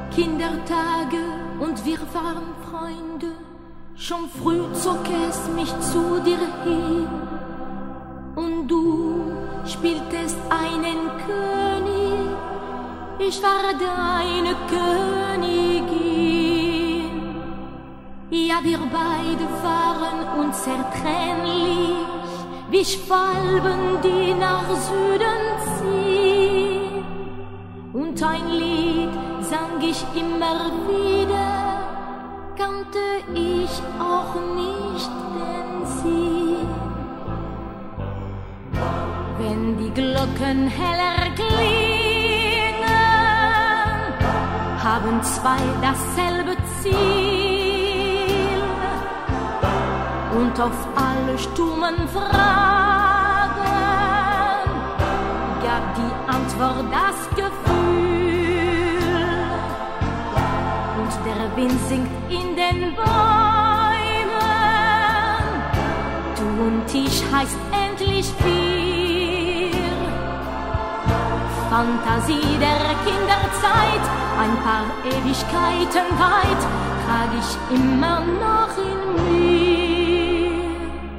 Kindertage und wir waren Freunde. Schon früh zog es mich zu dir hin und du spieltest einen König. Ich war deine Königin. Ja, wir beide waren unzertrennlich, wie Schwalben, die nach Süden ziehen. Und ein Lied sang ich immer wieder, kannte ich auch nicht den Sinn. Wenn die Glocken heller klingen, haben zwei dasselbe Ziel. Und auf alle stummen Fragen gab die Antwort das Gefühl. Und der Wind singt in den Bäumen, du und ich heißt endlich wir. Fantasie der Kinderzeit, ein paar Ewigkeiten weit, trag ich immer noch in mir.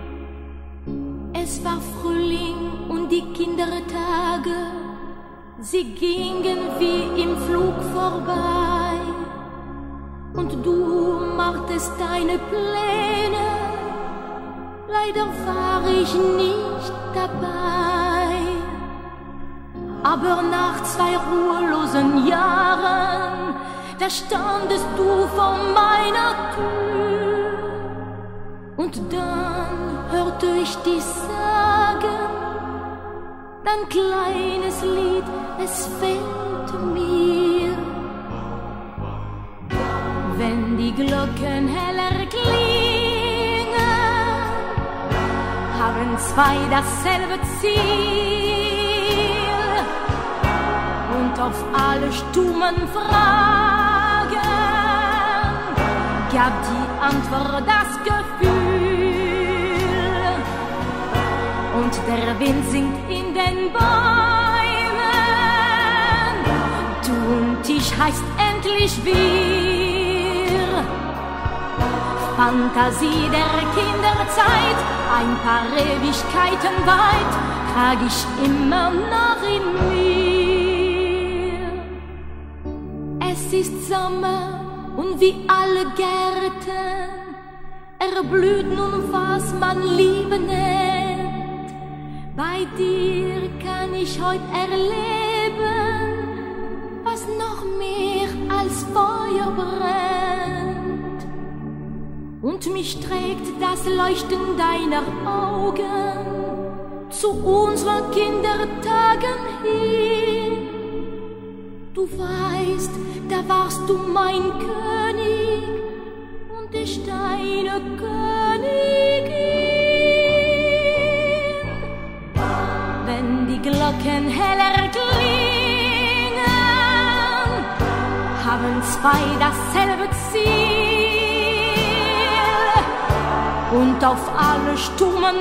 Es war Frühling und die Kindertage, sie gingen wie im Flug vorbei. Und du machtest deine Pläne, leider war ich nicht dabei. Aber nach 2 ruhelosen Jahren, da standest du vor meiner Tür. Und dann hörte ich dich sagen, dein kleines Lied, es fehlt mir. Wenn die Glocken heller klingen, haben zwei dasselbe Ziel. Und auf alle stummen Fragen gab die Antwort das Gefühl. Und der Wind singt in den Bäumen, du und ich heißt endlich wir. Fantasie der Kinderzeit, ein paar Ewigkeiten weit, trag ich immer noch in mir. Es ist Sommer und wie alle Gärten erblüht nun, was man Liebe nennt. Bei dir kann ich heut erleben, was noch mehr als Feuer brennt. Und mich trägt das Leuchten deiner Augen zu unseren Kindertagen hin. Du weißt, da warst du mein König und ich deine Königin. Wenn die Glocken heller klingen, haben zwei dasselbe Ziel. Und auf alle stummen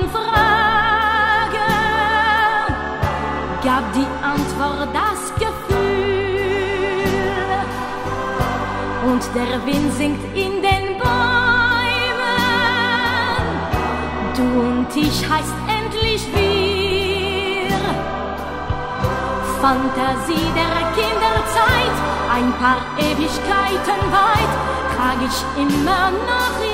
Fragen gab die Antwort das Gefühl. Und der Wind singt in den Bäumen, du und ich heißt endlich wir. Fantasie der Kinderzeit, ein paar Ewigkeiten weit, trag ich immer noch